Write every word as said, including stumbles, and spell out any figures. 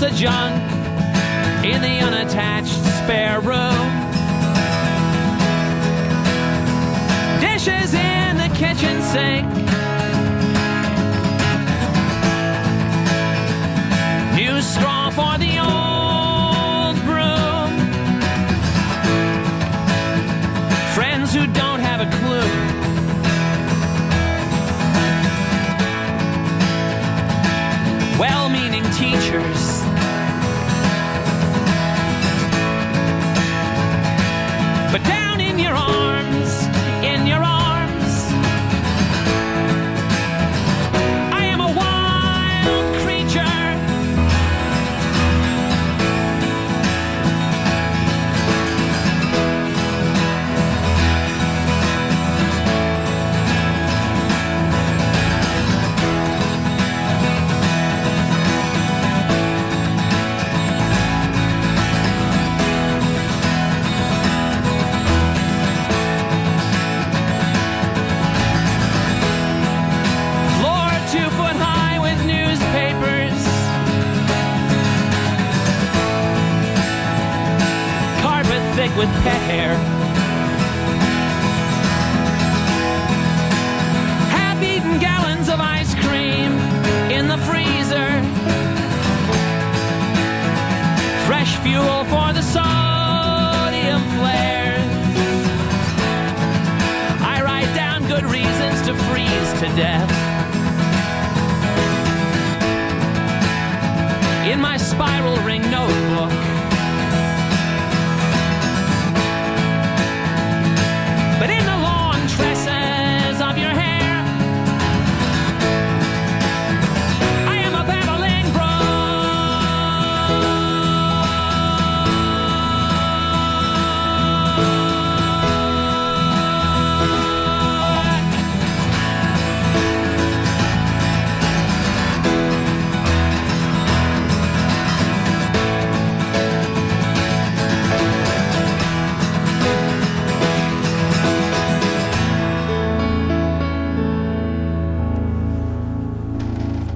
piles of junk in the unattached spare room. Dishes in the kitchen sink. New straw for the old broom. Friends who don't have a clue. Well-meaning teachers. But down in your arms, in your arms, I am a wild creature. Thick with pet hair. Half-eaten gallons of ice cream in the freezer. Fresh fuel for the sodium flares. I write down good reasons to freeze to death in my spiral ring notebook.